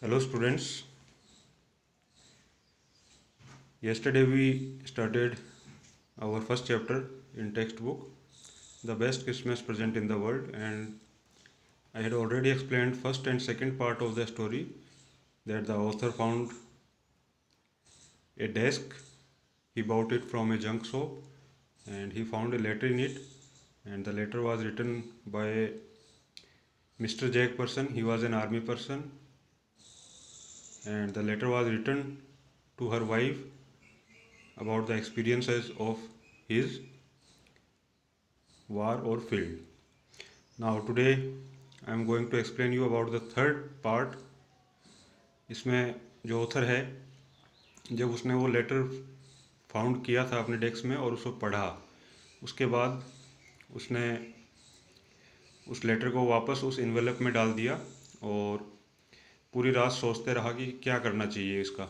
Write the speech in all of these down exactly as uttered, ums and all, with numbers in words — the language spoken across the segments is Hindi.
Hello students, yesterday we started our first chapter in textbook, The Best Christmas Present in the World, and I had already explained first and second part of the story, that the author found a desk, he bought it from a junk shop and he found a letter in it, and the letter was written by Mister Jack Person. He was an army person, and the letter was written to her wife about the experiences of his war or field. Now today I am going to explain you about the third part. इसमें जो ऑथर है, जब उसने वो लेटर फाउंड किया था अपने डेस्क में और उसको पढ़ा, उसके बाद उसने उस लेटर को वापस उस इन्वेलप में डाल दिया और पूरी रात सोचते रहा कि क्या करना चाहिए इसका।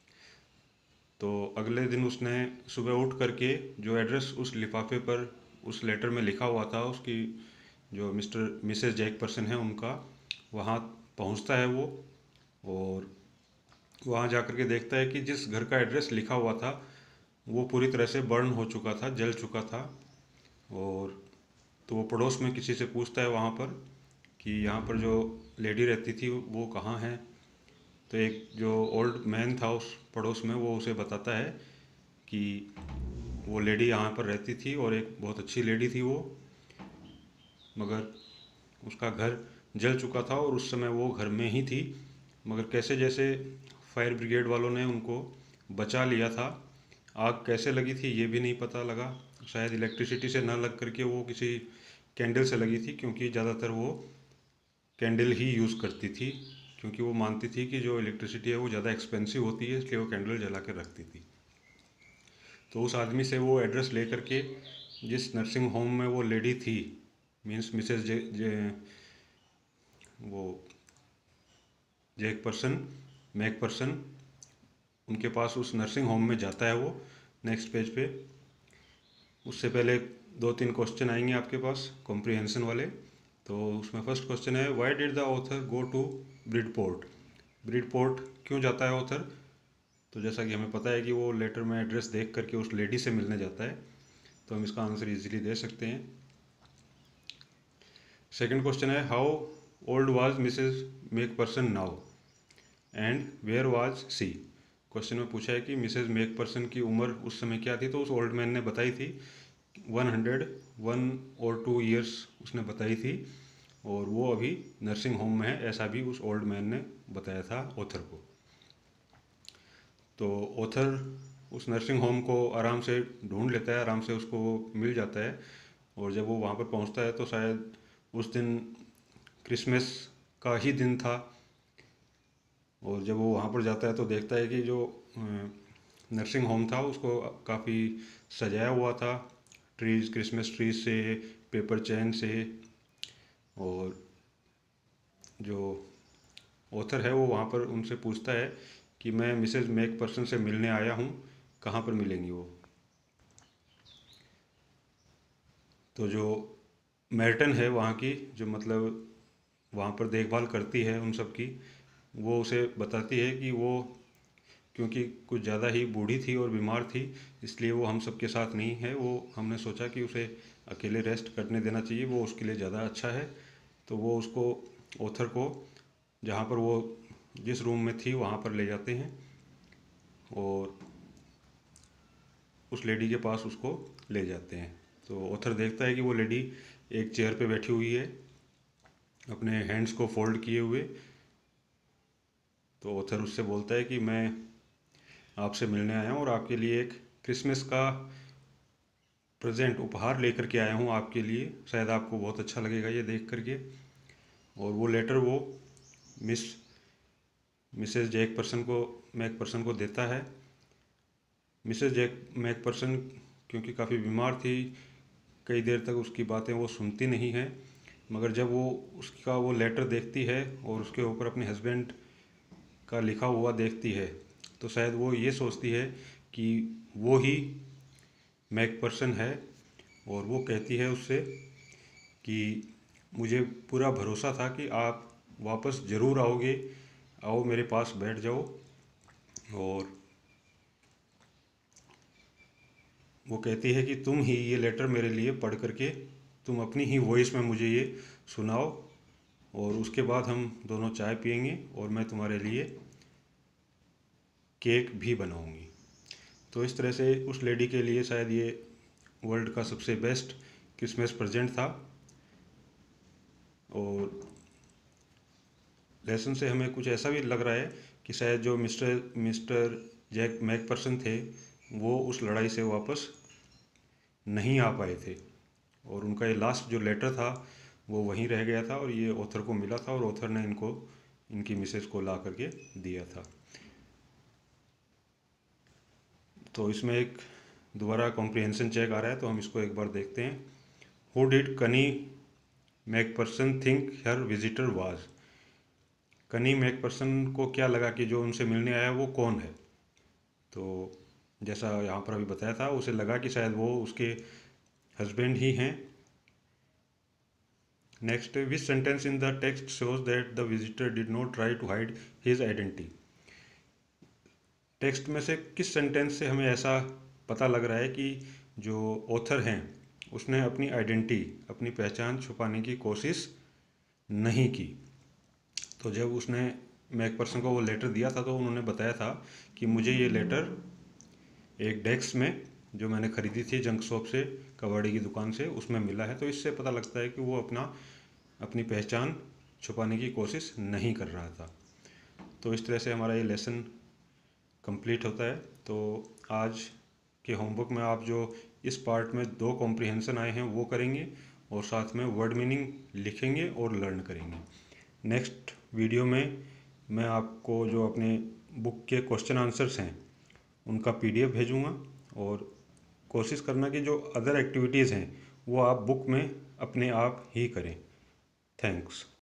तो अगले दिन उसने सुबह उठ करके जो एड्रेस उस लिफाफे पर उस लेटर में लिखा हुआ था, उसकी जो मिस्टर मिसेस जैक पर्सन है उनका, वहाँ पहुँचता है वो, और वहाँ जा कर के देखता है कि जिस घर का एड्रेस लिखा हुआ था वो पूरी तरह से बर्न हो चुका था, जल चुका था। और तो वो पड़ोस में किसी से पूछता है वहाँ पर कि यहाँ पर जो लेडी रहती थी वो कहाँ है। तो एक जो ओल्ड मैन था उस पड़ोस में, वो उसे बताता है कि वो लेडी यहाँ पर रहती थी और एक बहुत अच्छी लेडी थी वो, मगर उसका घर जल चुका था और उस समय वो घर में ही थी। मगर कैसे जैसे फायर ब्रिगेड वालों ने उनको बचा लिया था। आग कैसे लगी थी ये भी नहीं पता लगा, शायद इलेक्ट्रिसिटी से न लग करके वो किसी कैंडल से लगी थी, क्योंकि ज़्यादातर वो कैंडल ही यूज़ करती थी, क्योंकि वो मानती थी कि जो इलेक्ट्रिसिटी है वो ज़्यादा एक्सपेंसिव होती है, इसलिए वो कैंडल जला कर रखती थी। तो उस आदमी से वो एड्रेस ले करके जिस नर्सिंग होम में वो लेडी थी, मीन्स मिसेस जे, जे वो जैक पर्सन मैक पर्सन, उनके पास उस नर्सिंग होम में जाता है वो। नेक्स्ट पेज पे उससे पहले दो तीन क्वेश्चन आएंगे आपके पास कॉम्प्रिहेंशन वाले। तो उसमें फर्स्ट क्वेश्चन है, why did the author go to Bridport. Bridport क्यों जाता है ऑथर? तो जैसा कि हमें पता है कि वो लेटर में एड्रेस देख करके उस लेडी से मिलने जाता है, तो हम इसका आंसर इजीली दे सकते हैं। सेकंड क्वेश्चन है, how old was Mrs Macpherson now and where was she. Question में पूछा है कि मिसेस मेक पर्सन की उम्र उस समय क्या थी, तो उस ओल्ड मैन ने बताई थी वन हंड्रेड वन और टू ईयर्स उसने बताई थी, और वो अभी नर्सिंग होम में है, ऐसा भी उस ओल्ड मैन ने बताया था ऑथर को। तो ऑथर उस नर्सिंग होम को आराम से ढूंढ लेता है, आराम से उसको मिल जाता है, और जब वो वहाँ पर पहुँचता है तो शायद उस दिन क्रिसमस का ही दिन था। और जब वो वहाँ पर जाता है तो देखता है कि जो नर्सिंग होम था उसको काफ़ी सजाया हुआ था, ट्रीज, क्रिसमस ट्रीज से, पेपर चैन से। और जो ऑथर है वो वहाँ पर उनसे पूछता है कि मैं मिसेस मैक पर्सन से मिलने आया हूँ, कहाँ पर मिलेंगी वो। तो जो मैर्टन है वहाँ की, जो मतलब वहाँ पर देखभाल करती है उन सब की, वो उसे बताती है कि वो क्योंकि कुछ ज़्यादा ही बूढ़ी थी और बीमार थी, इसलिए वो हम सब के साथ नहीं है। वो हमने सोचा कि उसे अकेले रेस्ट करने देना चाहिए, वो उसके लिए ज़्यादा अच्छा है। तो वो उसको, ऑथर को, जहाँ पर वो जिस रूम में थी वहाँ पर ले जाते हैं और उस लेडी के पास उसको ले जाते हैं। तो ऑथर देखता है कि वो लेडी एक चेयर पे बैठी हुई है अपने हैंड्स को फोल्ड किए हुए। तो ऑथर उससे बोलता है कि मैं आपसे मिलने आया हूँ और आपके लिए एक क्रिसमस का प्रेजेंट, उपहार लेकर के आया हूँ आपके लिए, शायद आपको बहुत अच्छा लगेगा ये देख करके। और वो लेटर वो मिस मिसेस जैक पर्सन को मैक पर्सन को देता है। मिसेस जैक मैक पर्सन क्योंकि काफ़ी बीमार थी, कई देर तक उसकी बातें वो सुनती नहीं है, मगर जब वो उसका वो लेटर देखती है और उसके ऊपर अपने हस्बैंड का लिखा हुआ देखती है, तो शायद वो ये सोचती है कि वो ही मैक पर्सन है। और वो कहती है उससे कि मुझे पूरा भरोसा था कि आप वापस ज़रूर आओगे, आओ मेरे पास बैठ जाओ। और वो कहती है कि तुम ही ये लेटर मेरे लिए पढ़ करके तुम अपनी ही वॉइस में मुझे ये सुनाओ, और उसके बाद हम दोनों चाय पियेंगे और मैं तुम्हारे लिए केक भी बनाऊंगी। तो इस तरह से उस लेडी के लिए शायद ये वर्ल्ड का सबसे बेस्ट क्रिसमस प्रेजेंट था। और लेसन से हमें कुछ ऐसा भी लग रहा है कि शायद जो मिस्टर मिस्टर जैक मैकपर्सन थे वो उस लड़ाई से वापस नहीं आ पाए थे, और उनका ये लास्ट जो लेटर था वो वहीं रह गया था और ये ऑथर को मिला था और ऑथर ने इनको इनकी मिसेस को ला करके दिया था। तो इसमें एक दोबारा कॉम्प्रिहेंशन चेक आ रहा है, तो हम इसको एक बार देखते हैं। Who did Connie Macpherson think her visitor was. Connie Macpherson को क्या लगा कि जो उनसे मिलने आया वो कौन है। तो जैसा यहाँ पर अभी बताया था, उसे लगा कि शायद वो उसके हस्बैंड ही हैं। Next, which sentence in the text shows that the visitor did not try to hide his identity. Text में से किस सेंटेंस से हमें ऐसा पता लग रहा है कि जो ऑथर हैं उसने अपनी आइडेंटिटी, अपनी पहचान छुपाने की कोशिश नहीं की। तो जब उसने मैकपर्सन को वो लेटर दिया था तो उन्होंने बताया था कि मुझे ये लेटर एक डेस्क में जो मैंने ख़रीदी थी जंक शॉप से, कबाड़ी की दुकान से, उसमें मिला है। तो इससे पता लगता है कि वो अपना अपनी पहचान छुपाने की कोशिश नहीं कर रहा था। तो इस तरह से हमारा ये लेसन कंप्लीट होता है। तो आज के होमवर्क में आप जो इस पार्ट में दो कॉम्प्रिहेंशन आए हैं वो करेंगे और साथ में वर्ड मीनिंग लिखेंगे और लर्न करेंगे। नेक्स्ट वीडियो में मैं आपको जो अपने बुक के क्वेश्चन आंसर्स हैं उनका पीडीएफ भेजूँगा, और कोशिश करना कि जो अदर एक्टिविटीज़ हैं वो आप बुक में अपने आप ही करें। थैंक्स।